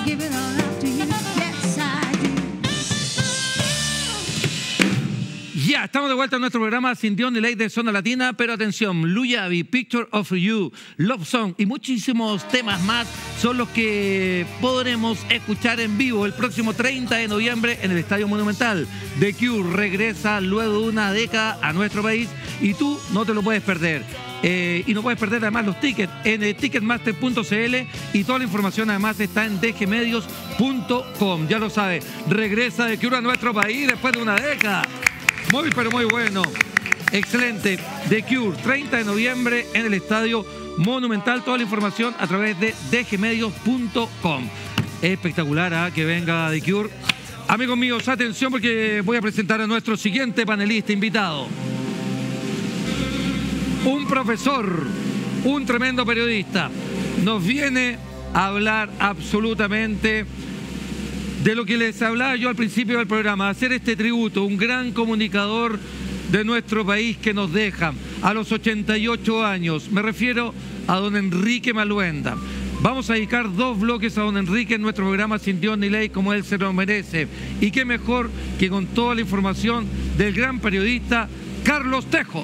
give it all up to you. Yes, I do. Ya, estamos de vuelta en nuestro programa Sin Dios ni Ley de Zona Latina, pero atención, Blue Yavi, Picture of You, Love Song y muchísimos temas más son los que podremos escuchar en vivo el próximo 30 de noviembre en el Estadio Monumental. The Cure regresa luego de una década a nuestro país y tú no te lo puedes perder. Y no puedes perder además los tickets en ticketmaster.cl y toda la información además está en dgmedios.com. Ya lo sabes, regresa The Cure a nuestro país después de una década. Muy, pero muy bueno. Excelente. The Cure, 30 de noviembre en el Estadio Monumental. Toda la información a través de dgmedios.com. Espectacular que venga The Cure. Amigos míos, atención porque voy a presentar a nuestro siguiente panelista invitado. Un profesor, un tremendo periodista. Nos viene a hablar absolutamente de lo que les hablaba yo al principio del programa, hacer este tributo, un gran comunicador de nuestro país que nos deja a los 88 años. Me refiero a don Enrique Maluenda. Vamos a dedicar 2 bloques a don Enrique en nuestro programa Sin Dios ni Ley, como él se lo merece. Y qué mejor que con toda la información del gran periodista Carlos Tejo.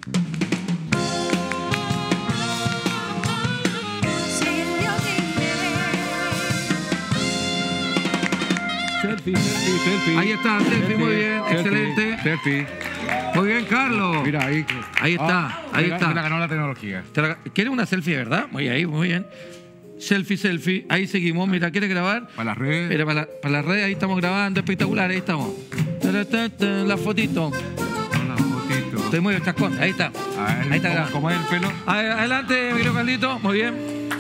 Selfie, selfie, selfie. Ahí está, selfie, muy bien, selfie, excelente. Selfie. Muy bien, Carlos. Mira ahí. Ahí está, ahí mira, está. Me la ganó la tecnología. ¿Quieres una selfie, verdad? Muy ahí, muy bien. Selfie, selfie. Ahí seguimos. Mira, ¿quieres grabar? Para las redes. Mira, para las redes, ahí estamos grabando. Espectacular, ahí estamos. La fotito. La fotito. Estoy muy chascón. Ahí está. Ahí está grabado. ¿Cómo es el pelo? Adelante, mi querido Carlito. Muy bien.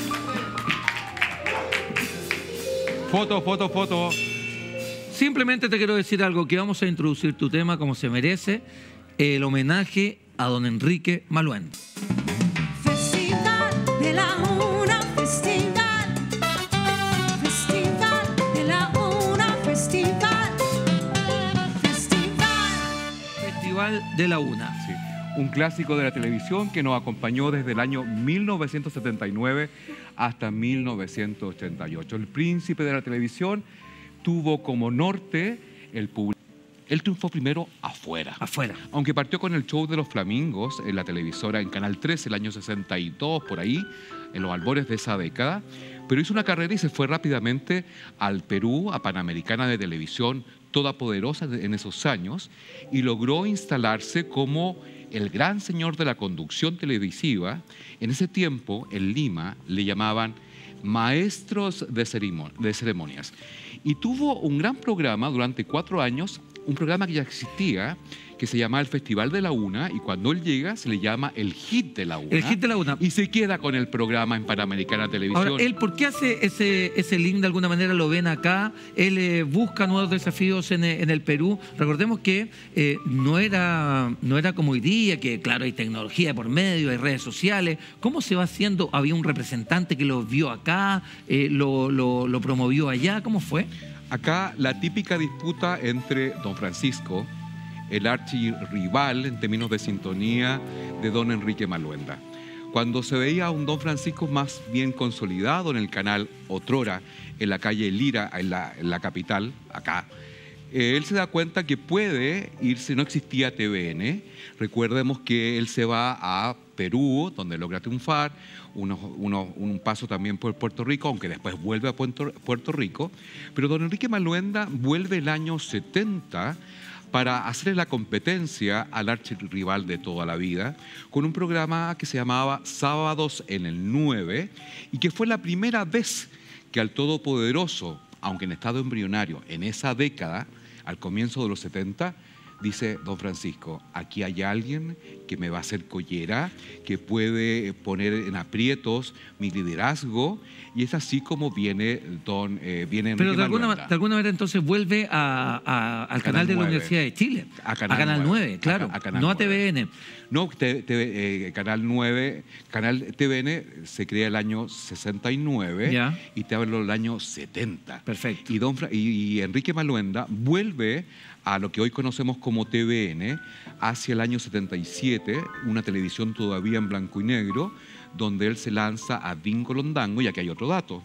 Foto, foto, foto. Simplemente te quiero decir algo, que vamos a introducir tu tema como se merece, el homenaje a don Enrique Maluenda. Festival de la Una, festival. Festival de la Una, festival. Festival. Festival de la Una. Sí. Un clásico de la televisión que nos acompañó desde el año 1979 hasta 1988. El príncipe de la televisión tuvo como norte el público. Él triunfó primero afuera. Afuera. Aunque partió con el show de los Flamingos en la televisora en Canal 13 el año 62, por ahí, en los albores de esa década, pero hizo una carrera y se fue rápidamente al Perú, a Panamericana de Televisión, toda poderosa en esos años, y logró instalarse como el gran señor de la conducción televisiva. En ese tiempo, en Lima, le llamaban maestros de ceremonias. Y tuvo un gran programa durante 4 años, un programa que ya existía, que se llama el Festival de la Una, y cuando él llega se le llama el Hit de la Una. El Hit de la Una. Y se queda con el programa en Panamericana Televisión. Ahora, ¿él por qué hace ese link de alguna manera? ¿Lo ven acá? ¿Él busca nuevos desafíos en el Perú? Recordemos que no era como hoy día, que claro, hay tecnología por medio, hay redes sociales. ¿Cómo se va haciendo? ¿Había un representante que lo vio acá, lo promovió allá? ¿Cómo fue? Acá la típica disputa entre don Francisco, el archirrival en términos de sintonía de don Enrique Maluenda. Cuando se veía a un don Francisco más bien consolidado en el canal otrora, en la calle Lira, en la capital, acá, él se da cuenta que puede irse, no existía TVN, recordemos que él se va a Perú, donde logra triunfar, un paso también por Puerto Rico, aunque después vuelve a Puerto Rico, pero don Enrique Maluenda vuelve el año 70 para hacerle la competencia al archirrival de toda la vida, con un programa que se llamaba Sábados en el 9, y que fue la primera vez que al Todopoderoso, aunque en estado embrionario, en esa década, al comienzo de los 70, dice don Francisco, aquí hay alguien que me va a hacer collera, que puede poner en aprietos mi liderazgo, y es así como viene Enrique Pero de alguna manera entonces vuelve al canal de la Universidad de Chile, a Canal 9, claro, no a TVN. No, Canal 9, Canal TVN se crea el año 69 ya. Y te hablo del año 70. Perfecto. Y Enrique Maluenda vuelve a lo que hoy conocemos como TVN hacia el año 77, una televisión todavía en blanco y negro, donde él se lanza a Bingo Londango, y aquí hay otro dato,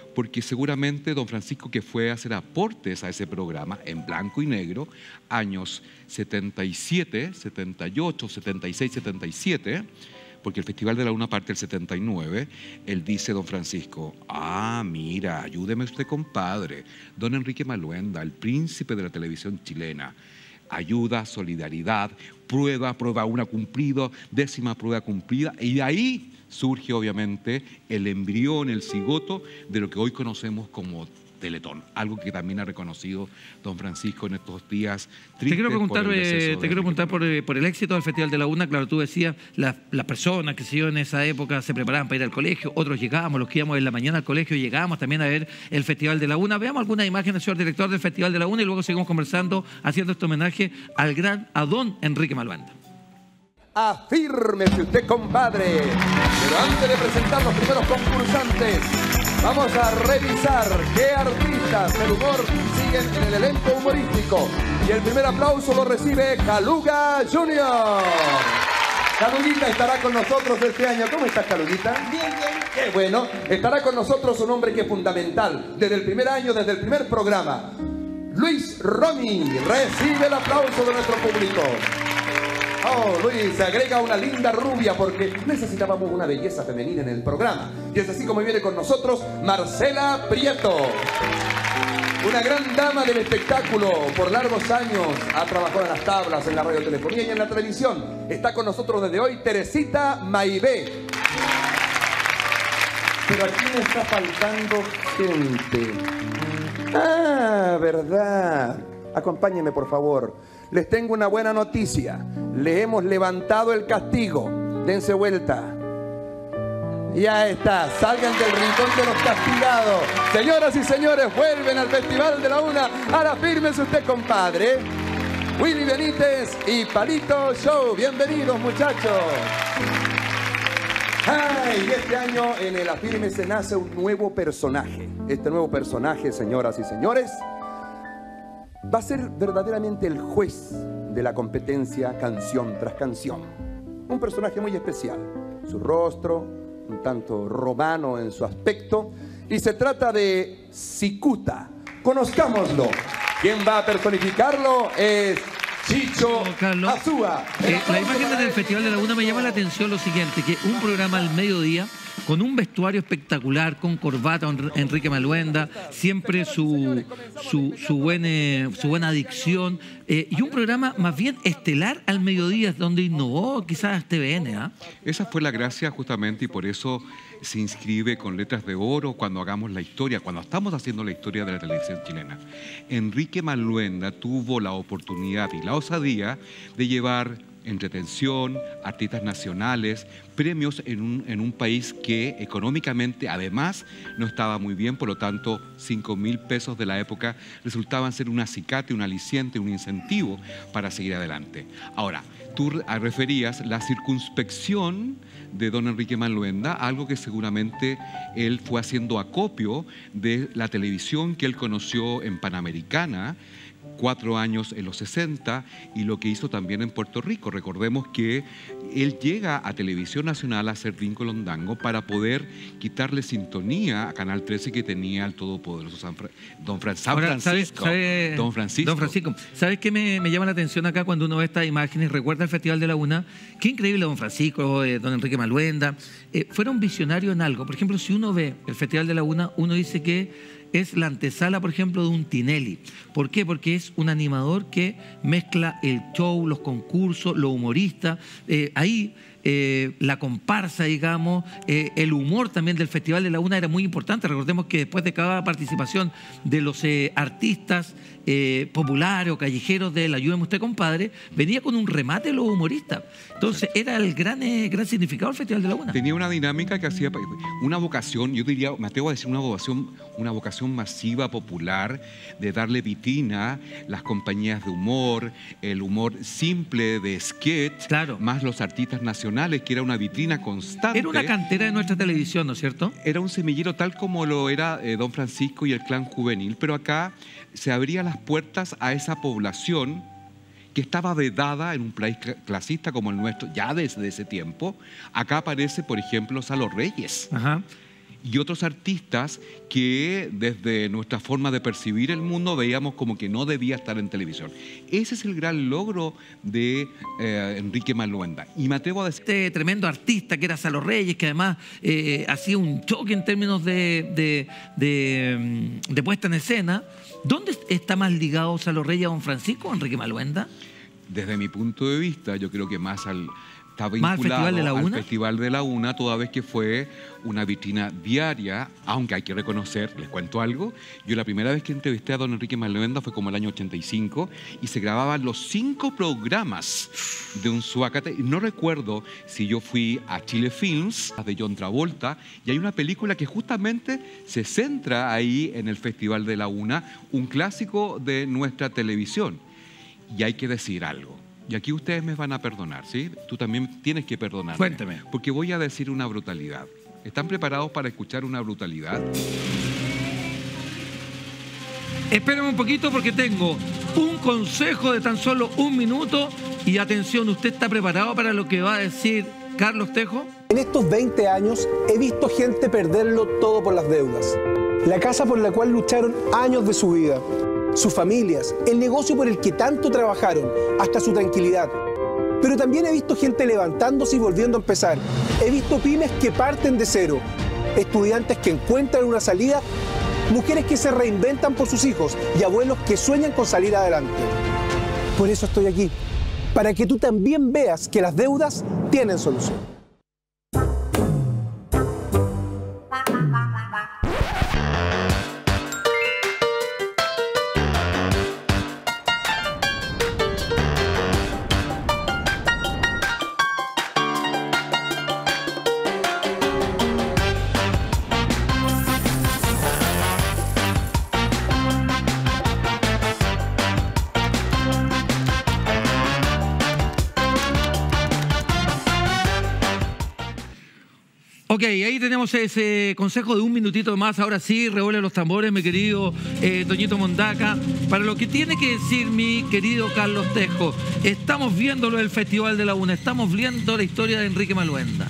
porque seguramente don Francisco, que fue a hacer aportes a ese programa en blanco y negro, años 77, 78, 76, 77, porque el Festival de la Luna parte el 79, él dice, don Francisco, mira, ayúdeme usted, compadre, don Enrique Maluenda, el príncipe de la televisión chilena, ayuda, solidaridad, prueba una cumplido, 10ª prueba cumplida, y de ahí surge obviamente el embrión, el cigoto de lo que hoy conocemos como Teletón, algo que también ha reconocido don Francisco en estos días tristes. Te quiero preguntar, por el deceso de por el éxito del Festival de la Una. Claro, tú decías, las personas que se en esa época se preparaban para ir al colegio, otros llegábamos, los que íbamos en la mañana al colegio, llegábamos también a ver el Festival de la Una. Veamos algunas imágenes, señor director del Festival de la Una, y luego seguimos conversando, haciendo este homenaje al gran don Enrique Maluenda. Afírmese usted, compadre. Pero antes de presentar los primeros concursantes, vamos a revisar qué artistas del humor siguen en el elenco humorístico. Y el primer aplauso lo recibe Caluga Junior. Caluguita estará con nosotros este año. ¿Cómo estás, Caluguita? Bien, bien. Qué bueno. Estará con nosotros un hombre que es fundamental desde el primer año, desde el primer programa. Luis Romy. Recibe el aplauso de nuestro público. Oh, Luis, se agrega una linda rubia porque necesitábamos una belleza femenina en el programa. Y es así como viene con nosotros Marcela Prieto. Una gran dama del espectáculo, por largos años ha trabajado en las tablas, en la radiotelefonía y en la televisión. Está con nosotros desde hoy Teresita Maibé. Pero aquí me está faltando gente. ¿Verdad? Acompáñenme, por favor. Les tengo una buena noticia. Le hemos levantado el castigo. Dense vuelta. Ya está. Salgan del rincón de los castigados. Señoras y señores, vuelven al Festival de la Una. Ahora fírmese usted, compadre. Willy Benítez y Palito Show. Bienvenidos, muchachos. Y este año en el Afírmese nace un nuevo personaje. Este nuevo personaje, señoras y señores, va a ser verdaderamente el juez de la competencia canción tras canción. Un personaje muy especial. Su rostro, un tanto romano en su aspecto. Y se trata de Cicuta. Conozcámoslo. Quien va a personificarlo es Chicho Carlos, Azúa. La imagen del Festival de la Una me llama la atención lo siguiente, que un programa al mediodía con un vestuario espectacular, con corbata, Enrique Maluenda, siempre su buena dicción, y un programa más bien estelar al mediodía, donde innovó quizás TVN. Esa fue la gracia justamente, y por eso se inscribe con letras de oro cuando hagamos la historia, cuando estamos haciendo la historia de la televisión chilena. Enrique Maluenda tuvo la oportunidad y la osadía de llevar entretención, artistas nacionales, premios en un país que económicamente además no estaba muy bien, por lo tanto 5.000 pesos de la época resultaban ser un acicate, un aliciente, un incentivo para seguir adelante. Ahora, tú referías la circunspección de don Enrique Maluenda, algo que seguramente él fue haciendo acopio de la televisión que él conoció en Panamericana, 4 años en los 60, y lo que hizo también en Puerto Rico. Recordemos que él llega a Televisión Nacional a hacer Rinco Londango para poder quitarle sintonía a Canal 13 que tenía el todopoderoso Don Francisco. Don Francisco. ¿Sabes qué me llama la atención acá cuando uno ve estas imágenes? Recuerda el Festival de la Una. Qué increíble Don Francisco, don Enrique Maluenda. Fueron visionarios en algo. Por ejemplo, si uno ve el Festival de la Una, uno dice que es la antesala, por ejemplo, de un Tinelli. ¿Por qué? Porque es un animador que mezcla el show, los concursos, lo humorista. Ahí la comparsa, digamos, el humor también del Festival de la Una era muy importante. Recordemos que después de cada participación de los artistas populares o callejeros de la Ayúdeme usted, compadre, venía con un remate de los humoristas. Entonces era el gran significado del Festival de la Una. Tenía una dinámica que hacía una vocación, yo diría, me atrevo a decir una vocación masiva, popular, de darle vitrina las compañías de humor, el humor simple de sketch, claro, más los artistas nacionales, que era una vitrina constante. Era una cantera de nuestra televisión, ¿no es cierto? Era un semillero tal como lo era Don Francisco y el Clan Juvenil, pero acá se abrían las puertas a esa población que estaba vedada en un país clasista como el nuestro ya desde ese tiempo. Acá aparece, por ejemplo, Salo Reyes. Ajá. y otros artistas que desde nuestra forma de percibir el mundo veíamos como que no debía estar en televisión. Ese es el gran logro de Enrique Maluenda. Y me atrevo a decir... Este tremendo artista que era Salo Reyes, que además hacía un choque en términos de puesta en escena. ¿Dónde está más ligado Salo Reyes a don Francisco o Enrique Maluenda? Desde mi punto de vista, yo creo que más está ¿Más al vinculado Festival de la al Una? Festival de la Una, toda vez que fue una vitrina diaria, aunque hay que reconocer, les cuento algo, yo la primera vez que entrevisté a don Enrique Maluenda fue como el año 85 y se grababan los 5 programas de un Suácate. Y no recuerdo si yo fui a Chile Films, de John Travolta, y hay una película que justamente se centra ahí en el Festival de la Una, un clásico de nuestra televisión. Y hay que decir algo. Y aquí ustedes me van a perdonar, ¿sí? Tú también tienes que perdonarme. Cuénteme. Porque voy a decir una brutalidad. ¿Están preparados para escuchar una brutalidad? Espérenme un poquito porque tengo un consejo de tan solo 1 minuto. Y atención, ¿usted está preparado para lo que va a decir Carlos Tejo? En estos 20 años he visto gente perderlo todo por las deudas. La casa por la cual lucharon años de su vida, sus familias, el negocio por el que tanto trabajaron, hasta su tranquilidad. Pero también he visto gente levantándose y volviendo a empezar. He visto pymes que parten de cero, estudiantes que encuentran una salida, mujeres que se reinventan por sus hijos y abuelos que sueñan con salir adelante. Por eso estoy aquí, para que tú también veas que las deudas tienen solución. Ok, ahí tenemos ese consejo de 1 minutito más. Ahora sí, revuelve los tambores, mi querido Toñito Mondaca. Para lo que tiene que decir mi querido Carlos Tejo, estamos viendo lo del Festival de la Una, estamos viendo la historia de Enrique Maluenda.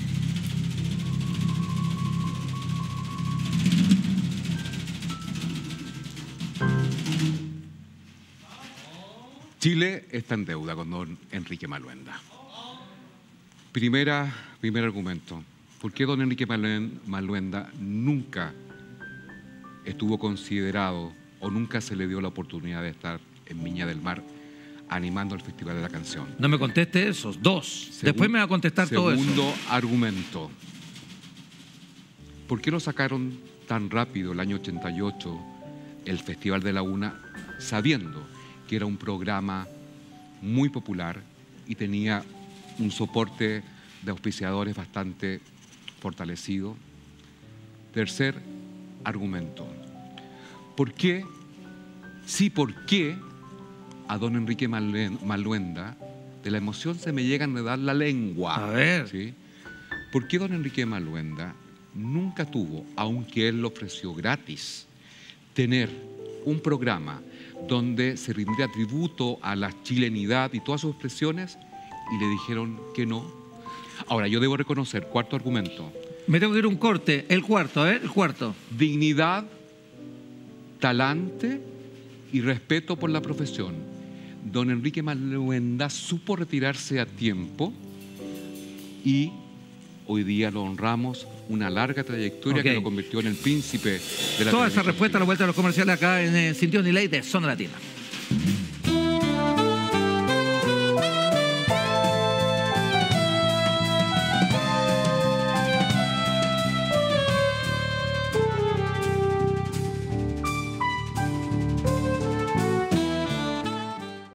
Chile está en deuda con don Enrique Maluenda. Primer argumento. ¿Por qué don Enrique Maluenda nunca estuvo considerado o nunca se le dio la oportunidad de estar en Viña del Mar animando el Festival de la Canción? No me conteste esos, 2. Después me va a contestar todo eso. Segundo argumento. ¿Por qué lo sacaron tan rápido el año 88 el Festival de la Una, sabiendo que era un programa muy popular y tenía un soporte de auspiciadores bastante fortalecido? Tercer argumento. ¿Por qué? Sí, ¿por qué a don Enrique Maluenda de la emoción se me llega a enredar la lengua? A ver. ¿Sí? ¿Por qué don Enrique Maluenda nunca tuvo, aunque él lo ofreció gratis, tener un programa donde se rindiera tributo a la chilenidad y todas sus expresiones, y le dijeron que no? Ahora, yo debo reconocer, cuarto argumento. Me tengo que ir a un corte. El cuarto, el cuarto. Dignidad, talante y respeto por la profesión. Don Enrique Maluenda supo retirarse a tiempo y hoy día lo honramos, una larga trayectoria que lo convirtió en el príncipe de la Toda esa televisión respuesta a la chilena. vuelta de los comerciales acá en Sin Dios ni Ley de Zona Latina.